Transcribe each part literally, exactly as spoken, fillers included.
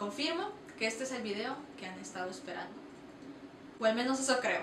confirmo que este es el video que han estado esperando. O al menos eso creo.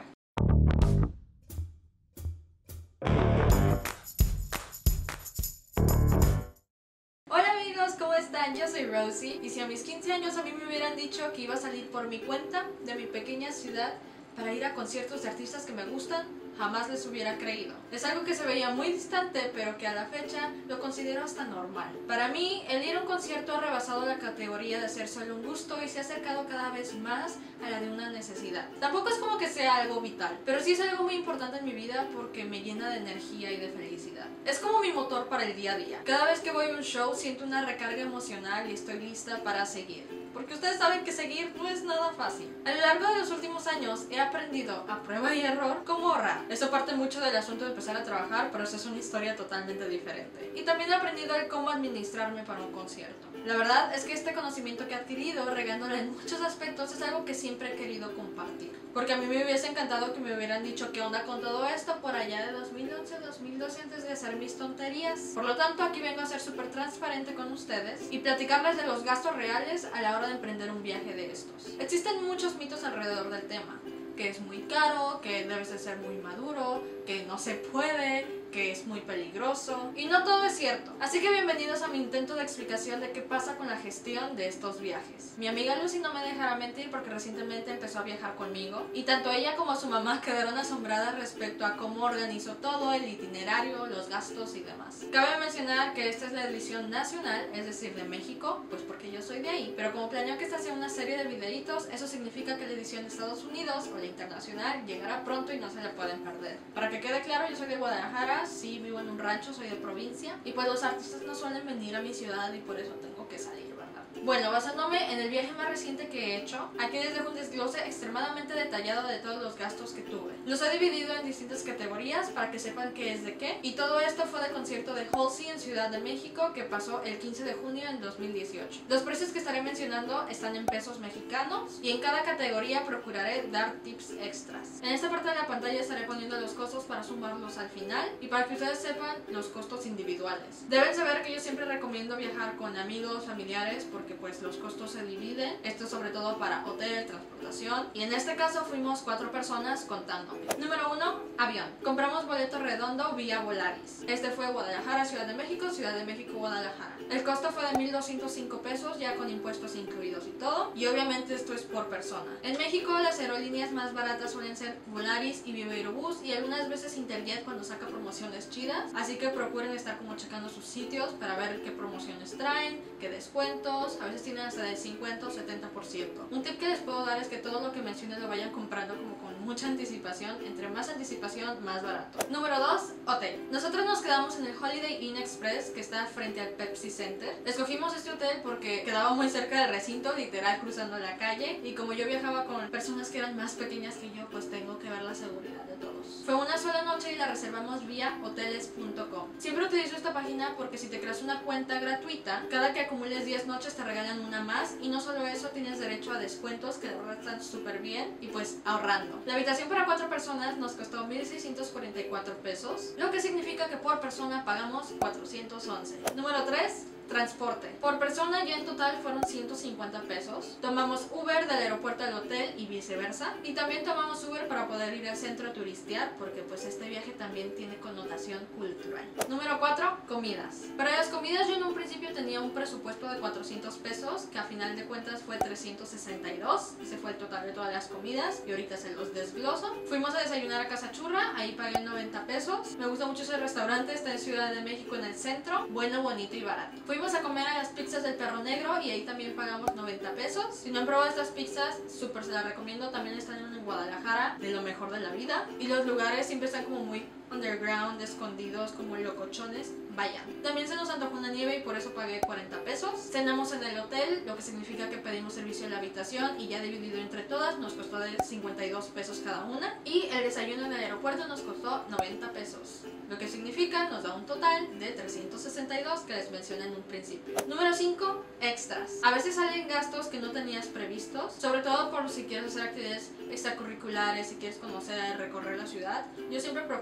Hola amigos, ¿cómo están? Yo soy Rosie y si a mis quince años a mí me hubieran dicho que iba a salir por mi cuenta de mi pequeña ciudad para ir a conciertos de artistas que me gustan, jamás les hubiera creído. Es algo que se veía muy distante, pero que a la fecha lo considero hasta normal. Para mí, el ir a un concierto ha rebasado la categoría de ser solo un gusto y se ha acercado cada vez más a la de una necesidad. Tampoco es como que sea algo vital, pero sí es algo muy importante en mi vida porque me llena de energía y de felicidad. Es como mi motor para el día a día. Cada vez que voy a un show siento una recarga emocional y estoy lista para seguir. Porque ustedes saben que seguir no es nada fácil. A lo largo de los últimos años he aprendido a prueba y error cómo ahorrar. Eso parte mucho del asunto de empezar a trabajar, pero eso es una historia totalmente diferente. Y también he aprendido el cómo administrarme para un concierto. La verdad es que este conocimiento que he adquirido, regándolo en muchos aspectos, es algo que siempre he querido compartir. Porque a mí me hubiese encantado que me hubieran dicho qué onda con todo esto por allá de dos mil once, dos mil doce antes de hacer mis tonterías. Por lo tanto, aquí vengo a ser súper transparente con ustedes y platicarles de los gastos reales a la hora de emprender un viaje de estos. Existen muchos mitos alrededor del tema, que es muy caro, que debes de ser muy maduro, que no se puede, que es muy peligroso, y no todo es cierto. Así que bienvenidos a mi intento de explicación de qué pasa con la gestión de estos viajes. Mi amiga Lucy no me dejará mentir porque recientemente empezó a viajar conmigo, y tanto ella como su mamá quedaron asombradas respecto a cómo organizó todo, el itinerario, los gastos y demás. Cabe mencionar que esta es la edición nacional, es decir, de México, pues porque yo soy de ahí, pero como planeo que esta sea una serie de videitos, eso significa que la edición de Estados Unidos o la internacional llegará pronto y no se la pueden perder. Para que quede claro, yo soy de Guadalajara, sí vivo en un rancho, soy de provincia, y pues los artistas no suelen venir a mi ciudad y por eso tengo que salir, ¿verdad? Bueno, basándome en el viaje más reciente que he hecho, aquí les dejo un desglose extremadamente detallado de todos los gastos que tuve. Los he dividido en distintas categorías para que sepan qué es de qué, y todo esto fue del concierto de Halsey en Ciudad de México que pasó el quince de junio en dos mil dieciocho. Los precios que estaré mencionando están en pesos mexicanos y en cada categoría procuraré dar tips extras. En esta parte de la pantalla estaré poniendo los costos para sumarlos al final y para que ustedes sepan los costos individuales. Deben saber que yo siempre recomiendo viajar con amigos, familiares, porque pues los costos se dividen. Esto sobre todo para hotel, transportación, y en este caso fuimos cuatro personas contándome. Número uno, avión. Compramos boleto redondo vía Volaris. Este fue Guadalajara, Ciudad de México, Ciudad de México, Guadalajara. El costo fue de mil doscientos cinco pesos ya con impuestos incluidos y todo, y obviamente esto es por persona. En México las aerolíneas más baratas suelen ser Volaris y Viva Aerobús y algunas veces Interjet cuando saca promociones chidas, así que procuren estar como checando sus sitios para ver qué promociones traen, qué descuentos, a veces tienen hasta del cincuenta o setenta por ciento. Un tip que les puedo dar es que todo lo que mencionen lo vayan comprando como con mucha anticipación, entre más anticipación más barato. Número dos, hotel. Nosotros nos quedamos en el Holiday Inn Express que está frente al Pepsi Center. Escogimos este hotel porque quedaba muy cerca del recinto, literal cruzando la calle, y como yo viajaba con personas que eran más pequeñas que yo, pues tengo que ver la seguridad de todos. Fue una sola noche y la reservamos vía hoteles punto com. Siempre utilizo esta página porque si te creas una cuenta gratuita, cada que acumules diez noches te regalan una más, y no solo eso, tienes derecho a descuentos que de verdad están súper bien y pues ahorrando. La habitación para cuatro personas nos costó mil seiscientos cuarenta y cuatro pesos, lo que significa que por persona pagamos cuatrocientos once. Número tres, transporte. Por persona ya en total fueron ciento cincuenta pesos. Tomamos Uber del aeropuerto al hotel y viceversa. Y también tomamos Uber para poder ir al centro a turistear porque pues este viaje también tiene connotación cultural. Número cuatro, comidas. Para las comidas yo en un principio tenía un presupuesto de cuatrocientos pesos que a final de cuentas fue trescientos sesenta y dos. Ese fue el total de todas las comidas y ahorita se los desgloso. Fuimos a desayunar a Casa Churra, ahí pagué noventa pesos. Me gusta mucho ese restaurante, está en Ciudad de México en el centro. Bueno, bonito y barato. Fuimos a comer a las pizzas del Perro Negro y ahí también pagamos noventa pesos. Si no han probado estas pizzas, súper se las recomiendo. También están en Guadalajara, de lo mejor de la vida. Y los lugares siempre están como muy underground, escondidos, como locochones. Vayan. También se nos antojó una nieve y por eso pagué cuarenta pesos. Cenamos en el hotel, lo que significa que pedimos servicio en la habitación y ya dividido entre todas nos costó de cincuenta y dos pesos cada una. Y el desayuno en el aeropuerto nos costó noventa pesos, lo que significa nos da un total de trescientos sesenta y dos que les mencioné en un principio. Número cinco, extras. A veces salen gastos que no tenías previstos, sobre todo por si quieres hacer actividades extracurriculares, si quieres conocer, recorrer la ciudad. Yo siempre procuro de hacer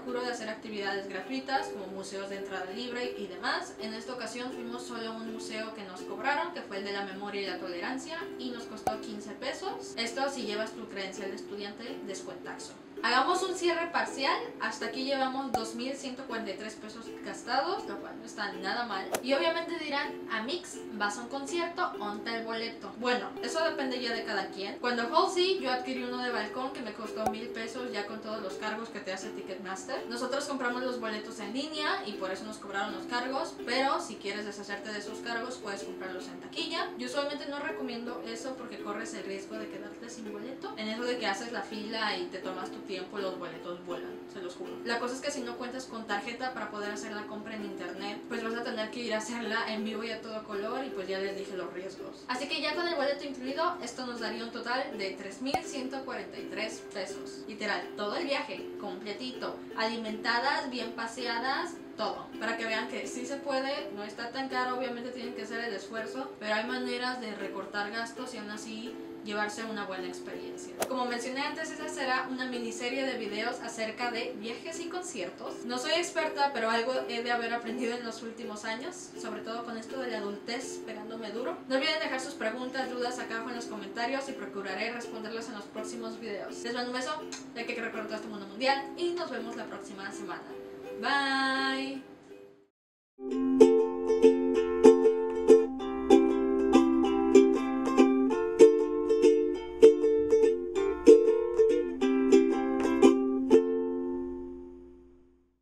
hacer actividades gratuitas como museos de entrada libre y demás. En esta ocasión fuimos solo a un museo que nos cobraron, que fue el de la memoria y la tolerancia, y nos costó quince pesos. Esto si llevas tu credencial de estudiante, descuentazo. Hagamos un cierre parcial. Hasta aquí llevamos dos mil ciento cuarenta y tres pesos gastados, lo cual no está nada mal. Y obviamente dirán, Amix, vas a un concierto, onta el boleto. Bueno, eso depende ya de cada quien. Cuando Halsey, yo adquirí uno de balcón que me costó mil pesos ya con todos los cargos que te hace Ticketmaster. Nosotros compramos los boletos en línea y por eso nos cobraron los cargos, pero si quieres deshacerte de esos cargos puedes comprarlos en taquilla. Yo usualmente no recomiendo eso porque corres el riesgo de quedarte sin boleto. En eso de que haces la fila y te tomas tu tiempo, tiempo los boletos vuelan, se los juro. La cosa es que si no cuentas con tarjeta para poder hacer la compra en internet, pues vas a tener que ir a hacerla en vivo y a todo color, y pues ya les dije los riesgos. Así que ya con el boleto incluido, esto nos daría un total de tres mil ciento cuarenta y tres pesos. Literal, todo el viaje, completito, alimentadas, bien paseadas, todo, para que vean que sí se puede, no está tan caro, obviamente tienen que hacer el esfuerzo, pero hay maneras de recortar gastos y aún así llevarse una buena experiencia. Como mencioné antes, esa será una miniserie de videos acerca de viajes y conciertos. No soy experta, pero algo he de haber aprendido en los últimos años, sobre todo con esto de la adultez pegándome duro. No olviden dejar sus preguntas, dudas acá abajo en los comentarios y procuraré responderlas en los próximos videos. Les mando un beso, ya que quiero recordar este mundo mundial, y nos vemos la próxima semana. Bye!